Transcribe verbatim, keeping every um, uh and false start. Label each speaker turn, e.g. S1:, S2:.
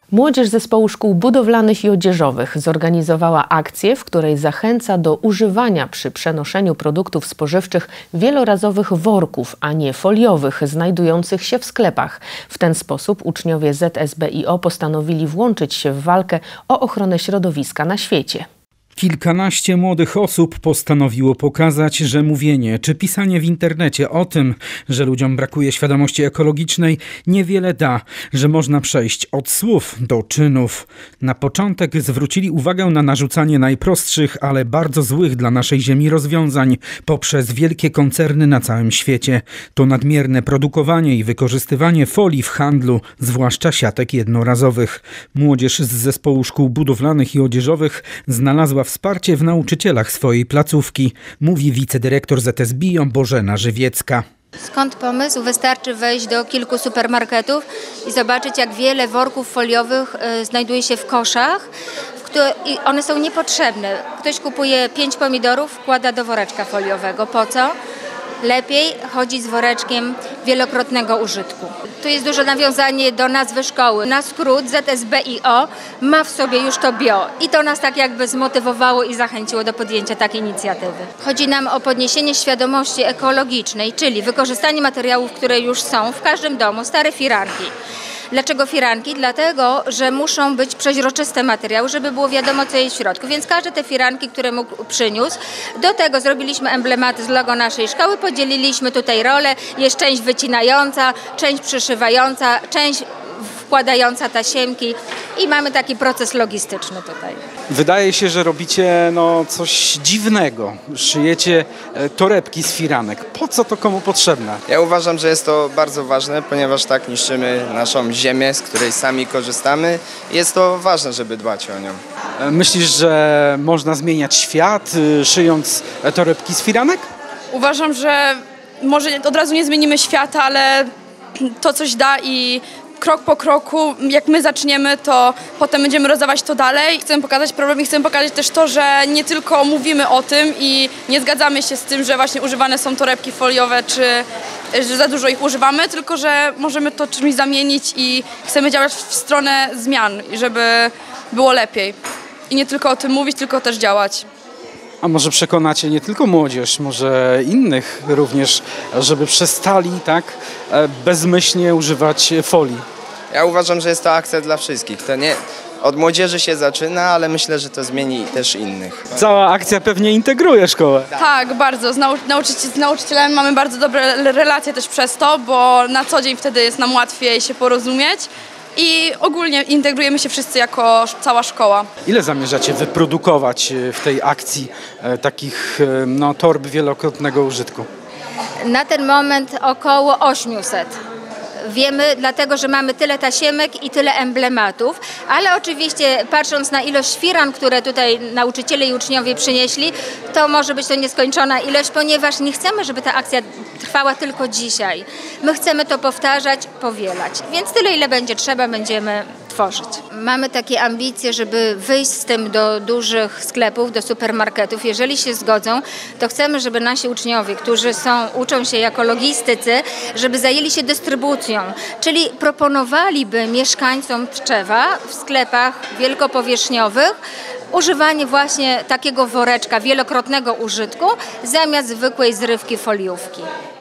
S1: Młodzież Zespołu Szkół Budowlanych i Odzieżowych zorganizowała akcję, w której zachęca do używania przy przenoszeniu produktów spożywczych wielorazowych worków, a nie foliowych, znajdujących się w sklepach. W ten sposób uczniowie Z S B I O postanowili włączyć się w walkę o ochronę środowiska na świecie.
S2: Kilkanaście młodych osób postanowiło pokazać, że mówienie czy pisanie w internecie o tym, że ludziom brakuje świadomości ekologicznej, niewiele da, że można przejść od słów do czynów. Na początek zwrócili uwagę na narzucanie najprostszych, ale bardzo złych dla naszej ziemi rozwiązań poprzez wielkie koncerny na całym świecie. To nadmierne produkowanie i wykorzystywanie folii w handlu, zwłaszcza siatek jednorazowych. Młodzież z Zespołu Szkół Budowlanych i Odzieżowych znalazła wsparcie w nauczycielach swojej placówki, mówi wicedyrektor Z S B I O Bożena Żywiecka.
S3: Skąd pomysł? Wystarczy wejść do kilku supermarketów i zobaczyć, jak wiele worków foliowych y, znajduje się w koszach i one są niepotrzebne. Ktoś kupuje pięć pomidorów, wkłada do woreczka foliowego. Po co? Lepiej chodzi z woreczkiem wielokrotnego użytku. Tu jest duże nawiązanie do nazwy szkoły. Na skrót Z S B I O ma w sobie już to bio i to nas tak jakby zmotywowało i zachęciło do podjęcia takiej inicjatywy. Chodzi nam o podniesienie świadomości ekologicznej, czyli wykorzystanie materiałów, które już są w każdym domu, stare firanki. Dlaczego firanki? Dlatego, że muszą być przeźroczyste materiały, żeby było wiadomo, co jest w środku. Więc każde te firanki, które mógł przyniósł, do tego zrobiliśmy emblematy z logo naszej szkoły, podzieliliśmy tutaj rolę, jest część wycinająca, część przyszywająca, część wkładająca tasiemki i mamy taki proces logistyczny tutaj.
S2: Wydaje się, że robicie no, coś dziwnego. Szyjecie torebki z firanek. Po co to komu potrzebne?
S4: Ja uważam, że jest to bardzo ważne, ponieważ tak niszczymy naszą ziemię, z której sami korzystamy. Jest to ważne, żeby dbać o nią.
S2: Myślisz, że można zmieniać świat, szyjąc torebki z firanek?
S5: Uważam, że może od razu nie zmienimy świata, ale to coś da i krok po kroku, jak my zaczniemy, to potem będziemy rozdawać to dalej. Chcemy pokazać problem i chcemy pokazać też to, że nie tylko mówimy o tym i nie zgadzamy się z tym, że właśnie używane są torebki foliowe, czy że za dużo ich używamy, tylko że możemy to czymś zamienić i chcemy działać w stronę zmian, żeby było lepiej. I nie tylko o tym mówić, tylko też działać.
S2: A może przekonacie nie tylko młodzież, może innych również, żeby przestali tak bezmyślnie używać folii?
S4: Ja uważam, że jest to akcja dla wszystkich. To nie, od młodzieży się zaczyna, ale myślę, że to zmieni też innych.
S2: Cała akcja pewnie integruje szkołę.
S5: Tak, bardzo. Z, nau nauczyci z nauczycielami mamy bardzo dobre relacje też przez to, bo na co dzień wtedy jest nam łatwiej się porozumieć. I ogólnie integrujemy się wszyscy jako cała szkoła.
S2: Ile zamierzacie wyprodukować w tej akcji e, takich e, no, torb wielokrotnego użytku?
S3: Na ten moment około osiemset. Wiemy, dlatego że mamy tyle tasiemek i tyle emblematów, ale oczywiście patrząc na ilość firan, które tutaj nauczyciele i uczniowie przynieśli, to może być to nieskończona ilość, ponieważ nie chcemy, żeby ta akcja trwała tylko dzisiaj. My chcemy to powtarzać, powielać, więc tyle, ile będzie trzeba, będziemy tworzyć. Mamy takie ambicje, żeby wyjść z tym do dużych sklepów, do supermarketów. Jeżeli się zgodzą, to chcemy, żeby nasi uczniowie, którzy są, uczą się jako logistycy, żeby zajęli się dystrybucją, czyli proponowaliby mieszkańcom Tczewa w sklepach wielkopowierzchniowych używanie właśnie takiego woreczka wielokrotnego użytku zamiast zwykłej zrywki foliówki.